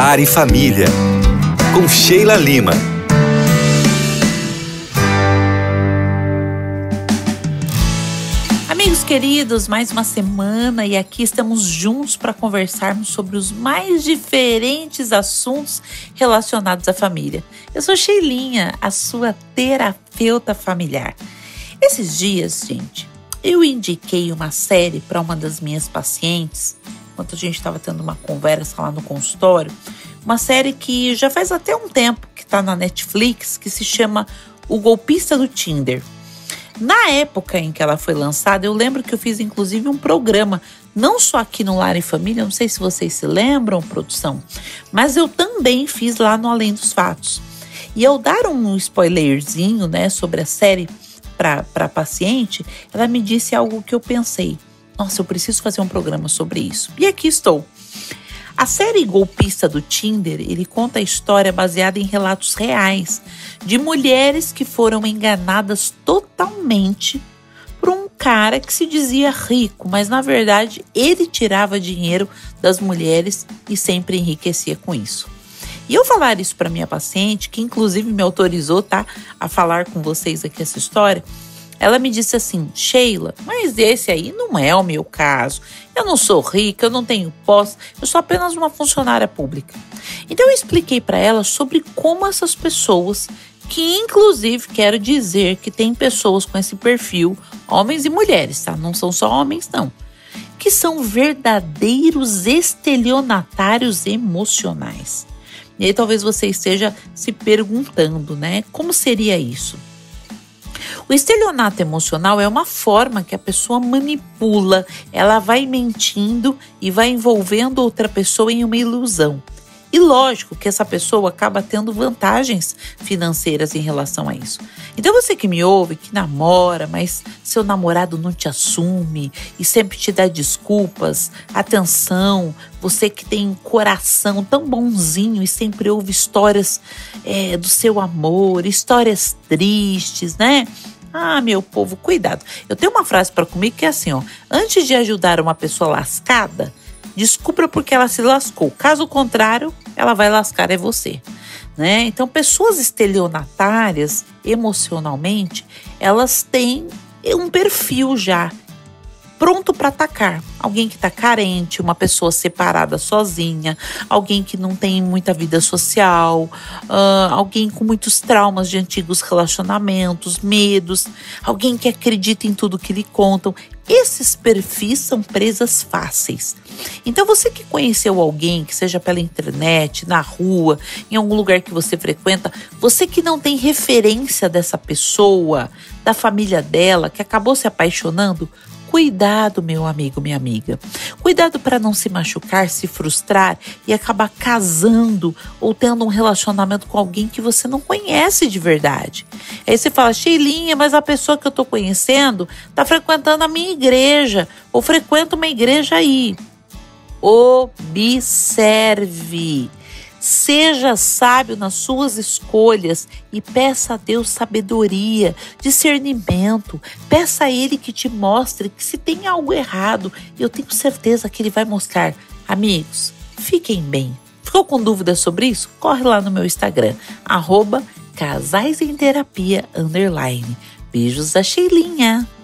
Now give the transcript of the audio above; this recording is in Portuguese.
Lar e Família, com Sheila Lima. Amigos queridos, mais uma semana e aqui estamos juntos para conversarmos sobre os mais diferentes assuntos relacionados à família. Eu sou Sheilinha, a sua terapeuta familiar. Esses dias, gente, eu indiquei uma série para uma das minhas pacientes, enquanto a gente estava tendo uma conversa lá no consultório, uma série que já faz até um tempo que está na Netflix, que se chama O Golpista do Tinder. Na época em que ela foi lançada, eu lembro que eu fiz inclusive um programa, não só aqui no Lar e Família, não sei se vocês se lembram, produção, mas eu também fiz lá no Além dos Fatos. E ao dar um spoilerzinho, né, sobre a série para a paciente, ela me disse algo que eu pensei, nossa, eu preciso fazer um programa sobre isso. E aqui estou. A série Golpista do Tinder, ele conta a história baseada em relatos reais de mulheres que foram enganadas totalmente por um cara que se dizia rico, mas na verdade ele tirava dinheiro das mulheres e sempre enriquecia com isso. E eu falar isso para minha paciente, que inclusive me autorizou, tá, a falar com vocês aqui essa história, ela me disse assim, Sheila, mas esse aí não é o meu caso. Eu não sou rica, eu não tenho posse, eu sou apenas uma funcionária pública. Então eu expliquei para ela sobre como essas pessoas, que inclusive quero dizer que tem pessoas com esse perfil, homens e mulheres, tá? Não são só homens, não. Que são verdadeiros estelionatários emocionais. E aí talvez você esteja se perguntando, né? Como seria isso? O estelionato emocional é uma forma que a pessoa manipula, ela vai mentindo e vai envolvendo outra pessoa em uma ilusão. E lógico que essa pessoa acaba tendo vantagens financeiras em relação a isso. Então você que me ouve, que namora, mas seu namorado não te assume e sempre te dá desculpas, atenção, você que tem um coração tão bonzinho e sempre ouve histórias do seu amor, histórias tristes, né? Ah, meu povo, cuidado. Eu tenho uma frase para comigo que é assim, ó. Antes de ajudar uma pessoa lascada, descubra porque ela se lascou. Caso contrário, ela vai lascar é você, né? Então, pessoas estelionatárias, emocionalmente, elas têm um perfil já pronto para atacar. Alguém que está carente, uma pessoa separada sozinha, alguém que não tem muita vida social, alguém com muitos traumas de antigos relacionamentos, medos, alguém que acredita em tudo que lhe contam. Esses perfis são presas fáceis. Então você que conheceu alguém, que seja pela internet, na rua, em algum lugar que você frequenta, você que não tem referência dessa pessoa, da família dela, que acabou se apaixonando, cuidado, meu amigo, minha amiga. Cuidado para não se machucar, se frustrar e acabar casando ou tendo um relacionamento com alguém que você não conhece de verdade. Aí você fala, Sheilinha, mas a pessoa que eu estou conhecendo está frequentando a minha igreja ou frequenta uma igreja aí. Observe. Seja sábio nas suas escolhas e peça a Deus sabedoria, discernimento. Peça a Ele que te mostre que se tem algo errado, eu tenho certeza que Ele vai mostrar. Amigos, fiquem bem. Ficou com dúvidas sobre isso? Corre lá no meu Instagram, @casaisemterapia_. Beijos da Sheilinha.